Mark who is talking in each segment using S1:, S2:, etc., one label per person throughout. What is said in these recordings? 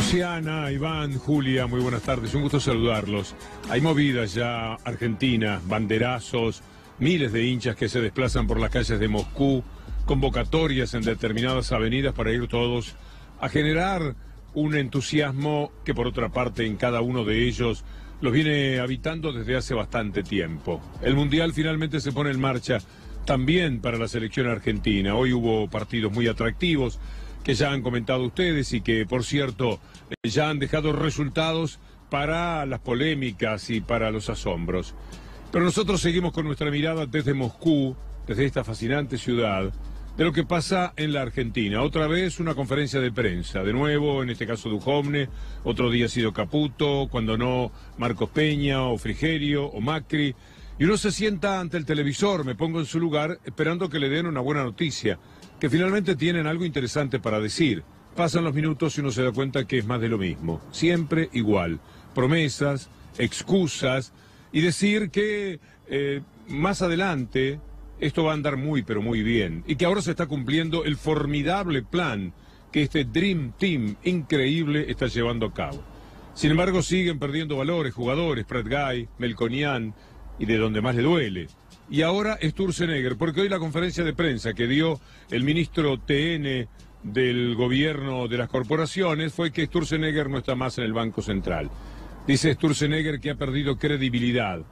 S1: Luciana, Iván, Julia, muy buenas tardes, un gusto saludarlos. Hay movidas ya argentinas, banderazos, miles de hinchas que se desplazan por las calles de Moscú, convocatorias en determinadas avenidas para ir todos a generar un entusiasmo que por otra parte en cada uno de ellos los viene habitando desde hace bastante tiempo. El Mundial finalmente se pone en marcha también para la selección argentina. Hoy hubo partidos muy atractivos que ya han comentado ustedes y que, por cierto, ya han dejado resultados para las polémicas y para los asombros. Pero nosotros seguimos con nuestra mirada desde Moscú, desde esta fascinante ciudad, de lo que pasa en la Argentina. Otra vez una conferencia de prensa, de nuevo, en este caso Duhovne, otro día ha sido Caputo, cuando no Marcos Peña o Frigerio o Macri, y uno se sienta ante el televisor, me pongo en su lugar, esperando que le den una buena noticia, que finalmente tienen algo interesante para decir. Pasan los minutos y uno se da cuenta que es más de lo mismo, siempre igual, promesas, excusas, y decir que más adelante esto va a andar muy pero muy bien, y que ahora se está cumpliendo el formidable plan que este Dream Team increíble está llevando a cabo. Sin embargo, siguen perdiendo valores, jugadores, Prat Guy, Melconian, y de donde más le duele. Y ahora Sturzenegger, porque hoy la conferencia de prensa que dio el ministro TN del gobierno de las corporaciones fue que Sturzenegger no está más en el Banco Central. Dice Sturzenegger que ha perdido credibilidad.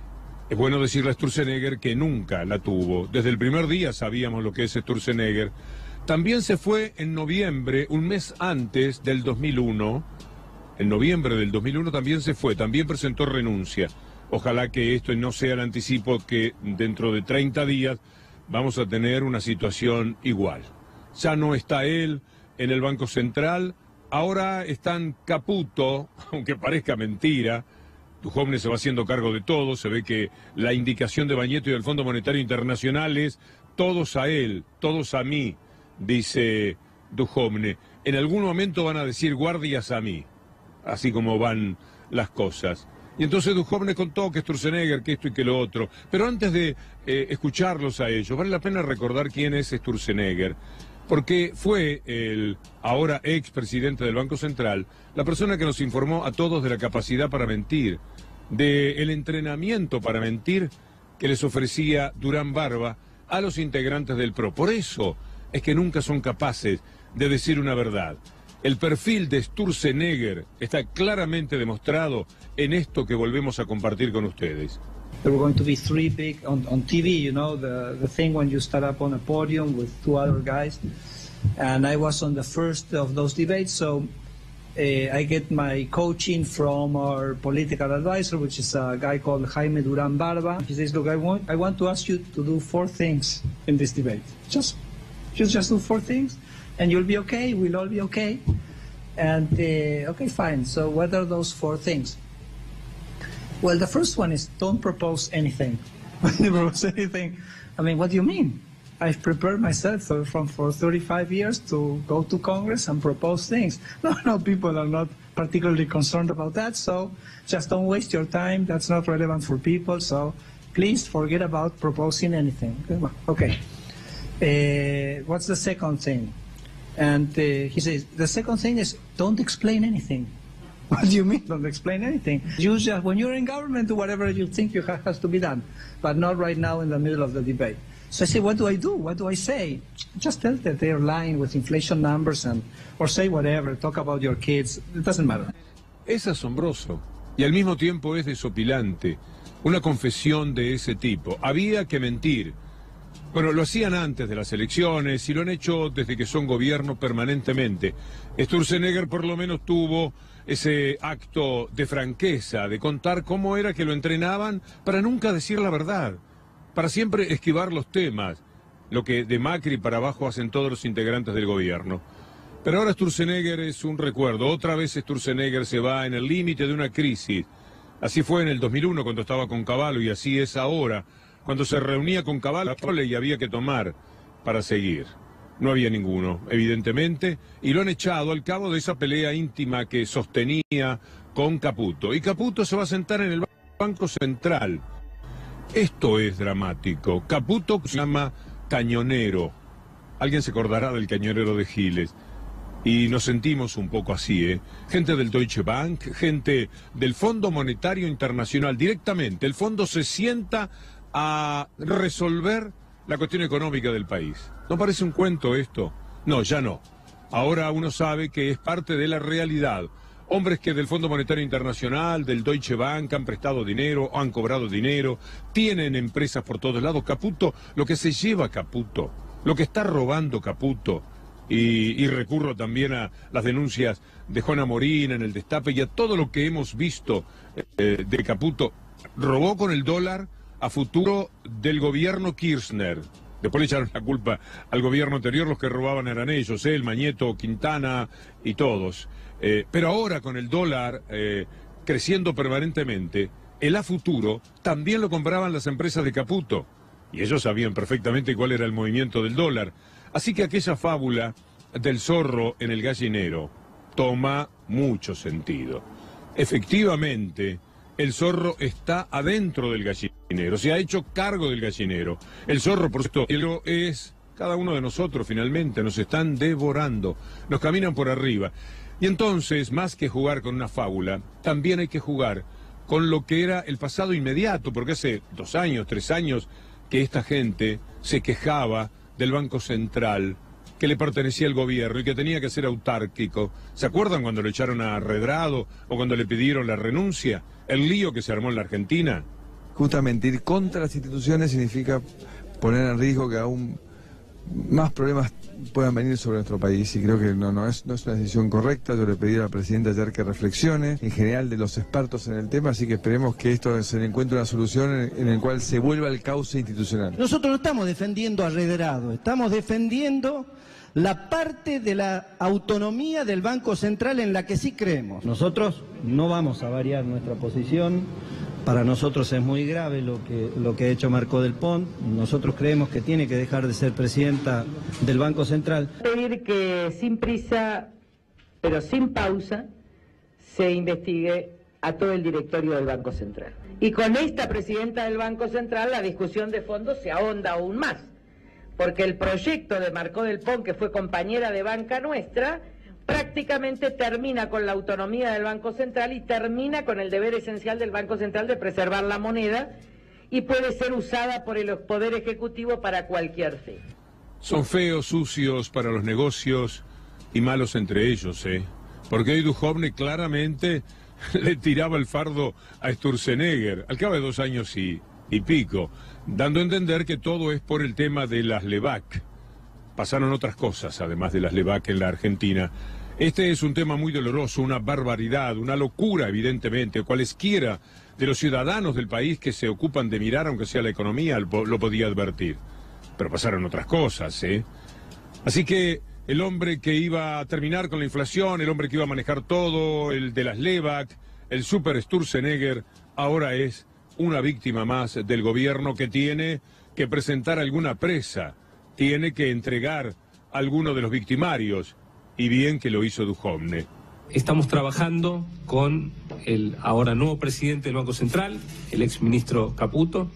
S1: Es bueno decirle a Sturzenegger que nunca la tuvo. Desde el primer día sabíamos lo que es Sturzenegger. También se fue en noviembre, un mes antes del 2001. En noviembre del 2001 también se fue, también presentó renuncia. Ojalá que esto no sea el anticipo que dentro de 30 días vamos a tener una situación igual. Ya no está él en el Banco Central, ahora están Caputo, aunque parezca mentira. Duhovne se va haciendo cargo de todo, se ve que la indicación de Bañeto y del Fondo Monetario Internacional es todos a él, todos a mí, dice Duhovne. En algún momento van a decir guardias a mí, así como van las cosas. Y entonces Duhovne contó que Sturzenegger, que esto y que lo otro. Pero antes de escucharlos a ellos, vale la pena recordar quién es Sturzenegger, porque fue el ahora expresidente del Banco Central, la persona que nos informó a todos de la capacidad para mentir, del entrenamiento para mentir que les ofrecía Durán Barba a los integrantes del PRO. Por eso es que nunca son capaces de decir una verdad. El perfil de Sturzenegger está claramente demostrado en esto que volvemos a compartir con ustedes.
S2: There were going to be three big on TV, you know, the thing when you start up on a podium with two other guys. And I was on the first of those debates, so I get my coaching from our political advisor, which is a guy called Jaime Durán Barba. He says, look, I want to ask you to do 4 things in this debate. Just do 4 things. And you'll be okay, we'll all be okay. And, okay, fine. So what are those 4 things? Well, the first one is don't propose anything. When you propose anything, I mean, what do you mean? I've prepared myself for 35 years to go to Congress and propose things. No, people are not particularly concerned about that, so just don't waste your time. That's not relevant for people, so please forget about proposing anything. Okay. What's the second thing? And he says, the second thing is don't explain anything. What do you mean, don't explain anything? You just, when you're in government, do whatever you think has to be done, but not right now in the middle of the debate. So I say, what do I do? What do I say? Just tell that they're lying with inflation numbers or say whatever, talk about your kids, it doesn't matter.
S1: Es asombroso y al mismo tiempo es desopilante, una confesión de ese tipo. Había que mentir. Bueno, lo hacían antes de las elecciones y lo han hecho desde que son gobierno permanentemente. Sturzenegger por lo menos tuvo ese acto de franqueza, de contar cómo era que lo entrenaban para nunca decir la verdad, para siempre esquivar los temas, lo que de Macri para abajo hacen todos los integrantes del gobierno. Pero ahora Sturzenegger es un recuerdo, otra vez Sturzenegger se va en el límite de una crisis. Así fue en el 2001 cuando estaba con Cavallo y así es ahora, cuando se reunía con Cavallo y había que tomar para seguir. No había ninguno, evidentemente, y lo han echado al cabo de esa pelea íntima que sostenía con Caputo. Y Caputo se va a sentar en el Banco Central. Esto es dramático. Caputo se llama cañonero. Alguien se acordará del cañonero de Giles. Y nos sentimos un poco así, ¿eh? Gente del Deutsche Bank, gente del Fondo Monetario Internacional, directamente. El fondo se sienta a resolver la cuestión económica del país. ¿No parece un cuento esto? No, ya no. Ahora uno sabe que es parte de la realidad. Hombres que del Fondo Monetario Internacional, del Deutsche Bank, han prestado dinero, han cobrado dinero, tienen empresas por todos lados. Caputo, lo que se lleva Caputo, lo que está robando Caputo. Y recurro también a las denuncias de Juan Amorín en el Destape y a todo lo que hemos visto de Caputo. Robó con el dólar a futuro del gobierno Kirchner. Después le echaron la culpa al gobierno anterior, los que robaban eran ellos, el Mañeto, Quintana y todos. Pero ahora con el dólar creciendo permanentemente, el a futuro también lo compraban las empresas de Caputo. Y ellos sabían perfectamente cuál era el movimiento del dólar. Así que aquella fábula del zorro en el gallinero toma mucho sentido. Efectivamente, el zorro está adentro del gallinero, se ha hecho cargo del gallinero. El zorro, por supuesto, es cada uno de nosotros finalmente, nos están devorando, nos caminan por arriba. Y entonces, más que jugar con una fábula, también hay que jugar con lo que era el pasado inmediato, porque hace 2 años, 3 años, que esta gente se quejaba del Banco Central, que le pertenecía al gobierno y que tenía que ser autárquico. ¿Se acuerdan cuando lo echaron a Redrado o cuando le pidieron la renuncia? El lío que se armó en la Argentina.
S3: Justamente ir contra las instituciones significa poner en riesgo que aún más problemas puedan venir sobre nuestro país, y creo que no es una decisión correcta. Yo le pedí a la presidenta ayer que reflexione, en general de los expertos en el tema, así que esperemos que esto se le encuentre una solución en el cual se vuelva al cauce institucional.
S4: Nosotros no estamos defendiendo a Redrado, estamos defendiendo la parte de la autonomía del Banco Central en la que sí creemos. Nosotros no vamos a variar nuestra posición. Para nosotros es muy grave lo que ha hecho Marco Del Pont. Nosotros creemos que tiene que dejar de ser presidenta del Banco Central.
S5: Pedir que sin prisa, pero sin pausa, se investigue a todo el directorio del Banco Central. Y con esta presidenta del Banco Central la discusión de fondo se ahonda aún más, porque el proyecto de Marco Del Pont, que fue compañera de banca nuestra, prácticamente termina con la autonomía del Banco Central y termina con el deber esencial del Banco Central de preservar la moneda, y puede ser usada por el Poder Ejecutivo para cualquier fin.
S1: Son feos, sucios para los negocios y malos entre ellos, porque hoy Duhovne claramente le tiraba el fardo a Sturzenegger al cabo de 2 años y pico, dando a entender que todo es por el tema de las LEVAC. Pasaron otras cosas, además de las LEVAC en la Argentina. Este es un tema muy doloroso, una barbaridad, una locura, evidentemente. Cualesquiera de los ciudadanos del país que se ocupan de mirar, aunque sea la economía, lo podía advertir. Pero pasaron otras cosas, Así que el hombre que iba a terminar con la inflación, el hombre que iba a manejar todo, el de las LEVAC, el super Sturzenegger, ahora es una víctima más del gobierno que tiene que presentar alguna presa. Tiene que entregar a alguno de los victimarios, y bien que lo hizo Duhovne.
S6: Estamos trabajando con el ahora nuevo presidente del Banco Central, el exministro Caputo,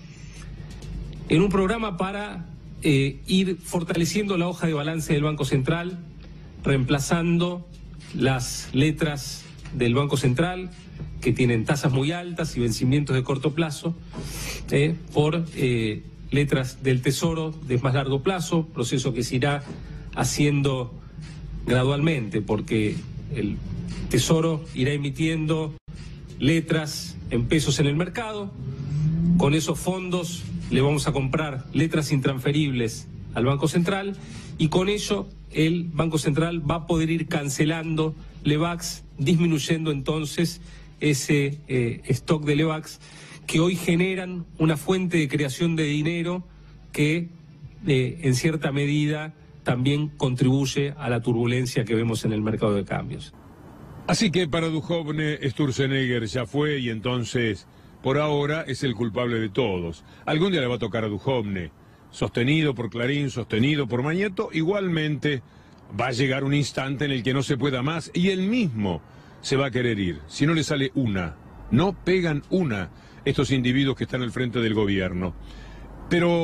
S6: en un programa para ir fortaleciendo la hoja de balance del Banco Central, reemplazando las letras del Banco Central, que tienen tasas muy altas y vencimientos de corto plazo, por letras del Tesoro de más largo plazo, proceso que se irá haciendo gradualmente, porque el Tesoro irá emitiendo letras en pesos en el mercado. Con esos fondos le vamos a comprar letras intransferibles al Banco Central, y con ello el Banco Central va a poder ir cancelando LEVACs, disminuyendo entonces ese stock de LEVACs que hoy generan una fuente de creación de dinero que en cierta medida también contribuye a la turbulencia que vemos en el mercado de cambios.
S1: Así que para Duhovne, Sturzenegger ya fue, y entonces, por ahora, es el culpable de todos. Algún día le va a tocar a Duhovne, sostenido por Clarín, sostenido por Mañeto. Igualmente va a llegar un instante en el que no se pueda más, y él mismo se va a querer ir. Si no le sale una, no pegan una estos individuos que están al frente del gobierno. Pero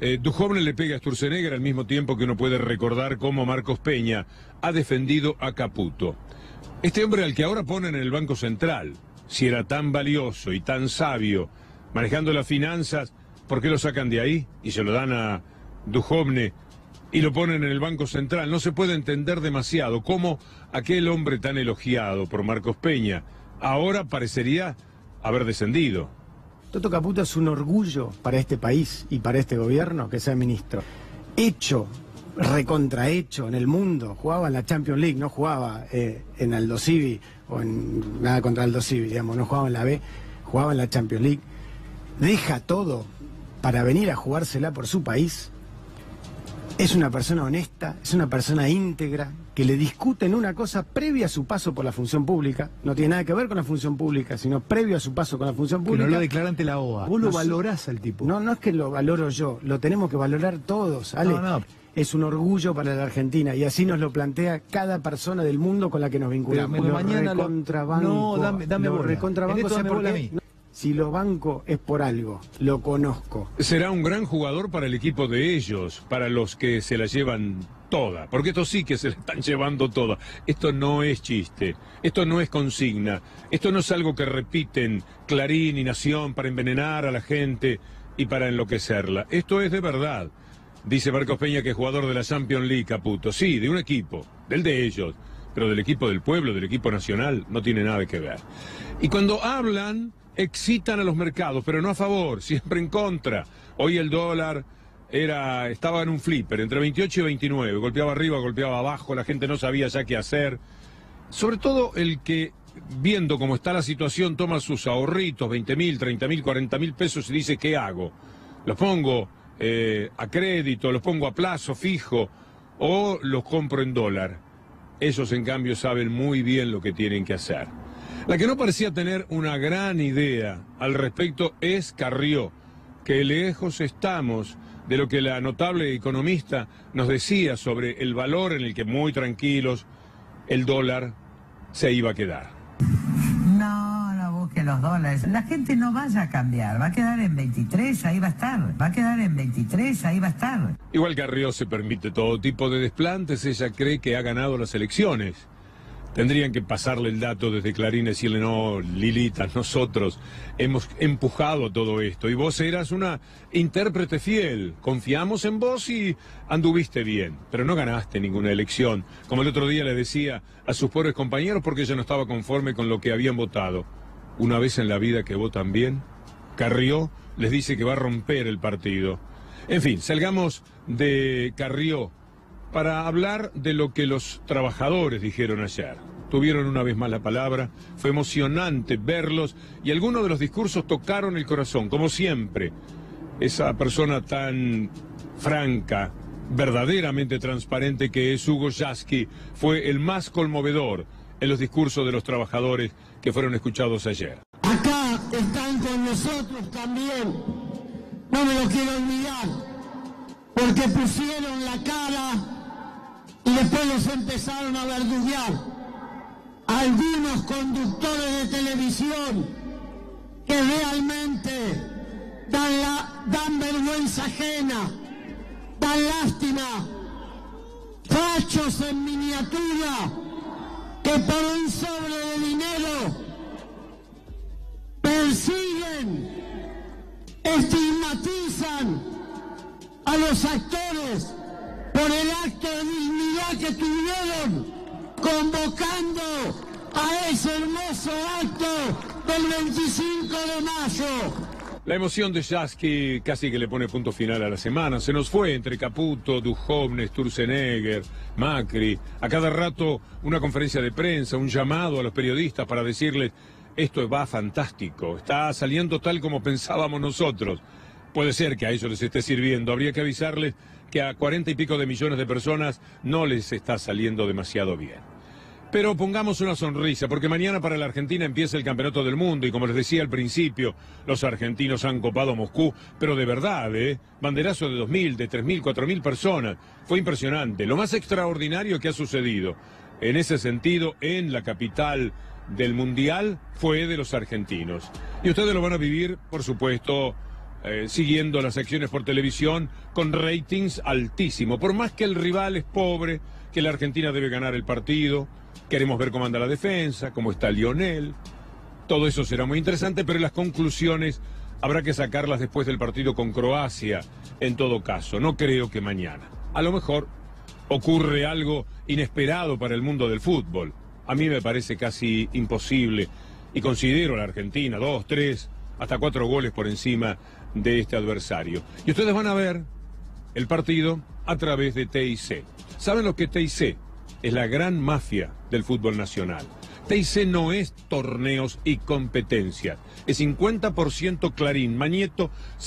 S1: Duhovne le pega a Sturzenegger al mismo tiempo que uno puede recordar cómo Marcos Peña ha defendido a Caputo. Este hombre al que ahora ponen en el Banco Central, si era tan valioso y tan sabio manejando las finanzas, ¿por qué lo sacan de ahí y se lo dan a Duhovne y lo ponen en el Banco Central? No se puede entender demasiado cómo aquel hombre tan elogiado por Marcos Peña ahora parecería haber descendido.
S7: Toto Caputo es un orgullo para este país y para este gobierno que sea ministro. Hecho, recontrahecho en el mundo, jugaba en la Champions League, no jugaba en Aldosivi o en nada contra Aldosivi, digamos, no jugaba en la B, jugaba en la Champions League. Deja todo para venir a jugársela por su país. Es una persona honesta, es una persona íntegra, que le discuten una cosa previa a su paso por la función pública. No tiene nada que ver con la función pública, sino previo a su paso con la función pública.
S8: Que no lo declara ante la OA. Vos lo valorás al tipo.
S7: No, no es que lo valoro yo, lo tenemos que valorar todos, ¿ale?
S8: No.
S7: Es un orgullo para la Argentina y así nos lo plantea cada persona del mundo con la que nos vinculamos.
S8: Pero mañana
S7: recontrabanco,
S8: dame bola.
S7: Recontrabanco,
S8: En esto
S7: ¿sabes
S8: dame
S7: por
S8: bola
S7: qué?
S8: a mí.
S7: Si lo banco es por algo, lo conozco.
S1: Será un gran jugador para el equipo de ellos, para los que se la llevan toda, porque estos sí que se la están llevando toda. Esto no es chiste, esto no es consigna, esto no es algo que repiten Clarín y Nación para envenenar a la gente y para enloquecerla. Esto es de verdad. Dice Marcos Peña que es jugador de la Champions League, Caputo. Sí, de un equipo, del de ellos, pero del equipo del pueblo, del equipo nacional, no tiene nada que ver. Y cuando hablan, excitan a los mercados, pero no a favor, siempre en contra. Hoy el dólar estaba en un flipper, entre 28 y 29, golpeaba arriba, golpeaba abajo, la gente no sabía ya qué hacer. Sobre todo el que, viendo cómo está la situación, toma sus ahorritos, 20.000, 30.000, 40.000 pesos y dice, ¿qué hago? ¿Los pongo a crédito, los pongo a plazo fijo o los compro en dólar? Esos, en cambio, saben muy bien lo que tienen que hacer. La que no parecía tener una gran idea al respecto es Carrió, que lejos estamos de lo que la notable economista nos decía sobre el valor en el que muy tranquilos el dólar se iba a quedar.
S9: No busque los dólares. La gente no vaya a cambiar, va a quedar en 23, ahí va a estar. Va a quedar en 23, ahí va a estar.
S1: Igual Carrió se permite todo tipo de desplantes, ella cree que ha ganado las elecciones. Tendrían que pasarle el dato desde Clarín y decirle, no, Lilita, nosotros hemos empujado todo esto y vos eras una intérprete fiel, confiamos en vos y anduviste bien, pero no ganaste ninguna elección, como el otro día le decía a sus pobres compañeros porque ella no estaba conforme con lo que habían votado. Una vez en la vida que votan bien, Carrió les dice que va a romper el partido. En fin, salgamos de Carrió para hablar de lo que los trabajadores dijeron ayer. Tuvieron una vez más la palabra, fue emocionante verlos y algunos de los discursos tocaron el corazón, como siempre. Esa persona tan franca, verdaderamente transparente que es Hugo Yasky, fue el más conmovedor en los discursos de los trabajadores que fueron escuchados ayer.
S10: Acá están con nosotros también, no me lo quiero olvidar, porque pusieron la cara y después los empezaron a verduguear. Algunos conductores de televisión que realmente dan vergüenza ajena, dan lástima, fachos en miniatura que por un sobre de dinero persiguen, estigmatizan a los actores por el acto de dignidad que tuvieron convocando a ese hermoso acto del 25 de mayo.
S1: La emoción de Yasky casi que le pone punto final a la semana. Se nos fue entre Caputo, Duhovne, Sturzenegger, Macri. A cada rato una conferencia de prensa, un llamado a los periodistas para decirles esto va fantástico, está saliendo tal como pensábamos nosotros. Puede ser que a ellos les esté sirviendo, habría que avisarles que a 40 y pico de millones de personas no les está saliendo demasiado bien. Pero pongamos una sonrisa, porque mañana para la Argentina empieza el Campeonato del Mundo y como les decía al principio, los argentinos han copado Moscú, pero de verdad, banderazo de 2.000, de 3.000, 4.000 personas. Fue impresionante, lo más extraordinario que ha sucedido en ese sentido en la capital del Mundial fue de los argentinos. Y ustedes lo van a vivir, por supuesto, siguiendo las acciones por televisión con ratings altísimos. Por más que el rival es pobre, que la Argentina debe ganar el partido, queremos ver cómo anda la defensa, cómo está Lionel. Todo eso será muy interesante, pero las conclusiones habrá que sacarlas después del partido con Croacia, en todo caso. No creo que mañana. A lo mejor ocurre algo inesperado para el mundo del fútbol. A mí me parece casi imposible y considero a la Argentina 2, 3, hasta 4 goles por encima de este adversario. Y ustedes van a ver el partido a través de TIC. ¿Saben lo que TIC? Es la gran mafia del fútbol nacional. TIC no es torneos y competencias. Es 50% Clarín, Mañeto,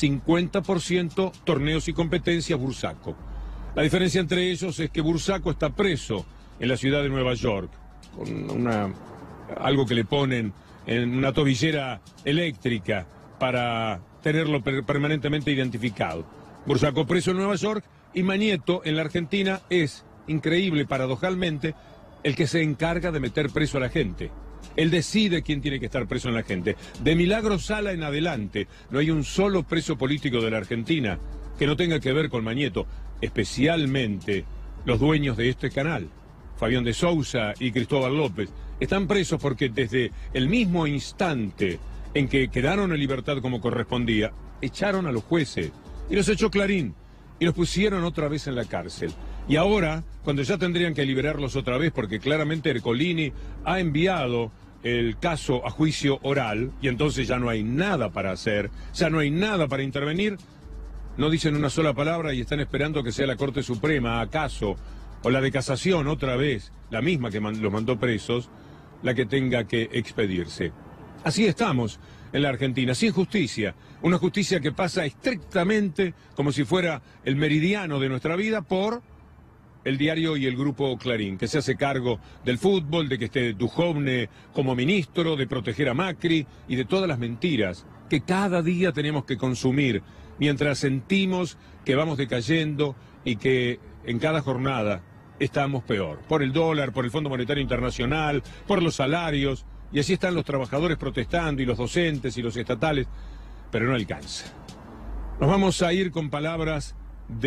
S1: 50% torneos y competencias Bursaco. La diferencia entre ellos es que Bursaco está preso en la ciudad de Nueva York, con algo que le ponen en una tobillera eléctrica para tenerlo permanentemente identificado. Bursaco preso en Nueva York y Mañeto en la Argentina es, increíble, paradojalmente, el que se encarga de meter preso a la gente. Él decide quién tiene que estar preso en la gente. De Milagro Sala en adelante, no hay un solo preso político de la Argentina que no tenga que ver con Mañeto, especialmente los dueños de este canal, Fabián de Sousa y Cristóbal López. Están presos porque desde el mismo instante en que quedaron en libertad como correspondía, echaron a los jueces y los echó Clarín y los pusieron otra vez en la cárcel. Y ahora, cuando ya tendrían que liberarlos otra vez, porque claramente Ercolini ha enviado el caso a juicio oral, y entonces ya no hay nada para hacer, ya no hay nada para intervenir, no dicen una sola palabra y están esperando que sea la Corte Suprema, acaso, o la de Casación otra vez, la misma que los mandó presos, la que tenga que expedirse. Así estamos en la Argentina, sin justicia, una justicia que pasa estrictamente, como si fuera el meridiano de nuestra vida, por el diario y el grupo Clarín, que se hace cargo del fútbol, de que esté Duhovne como ministro, de proteger a Macri y de todas las mentiras que cada día tenemos que consumir, mientras sentimos que vamos decayendo y que en cada jornada estamos peor. Por el dólar, por el Fondo Monetario Internacional, por los salarios, y así están los trabajadores protestando y los docentes y los estatales, pero no alcanza. Nos vamos a ir con palabras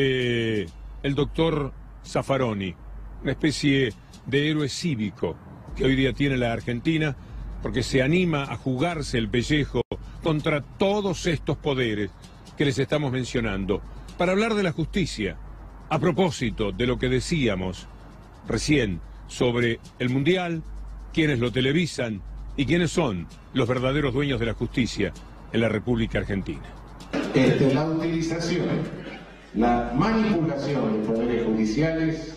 S1: de el doctor Zaffaroni, una especie de héroe cívico que hoy día tiene la Argentina, porque se anima a jugarse el pellejo contra todos estos poderes que les estamos mencionando, para hablar de la justicia, a propósito de lo que decíamos recién sobre el Mundial, quienes lo televisan y quiénes son los verdaderos dueños de la justicia en la República Argentina.
S11: La utilización, la manipulación de poderes judiciales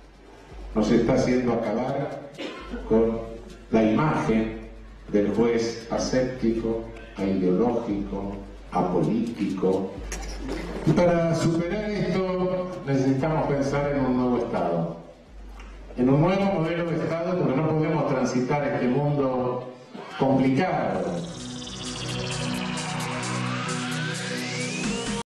S11: nos está haciendo acabar con la imagen del juez aséptico, aideológico, apolítico. Para superar esto necesitamos pensar en un nuevo Estado, en un nuevo modelo de Estado, porque no podemos transitar este mundo complicado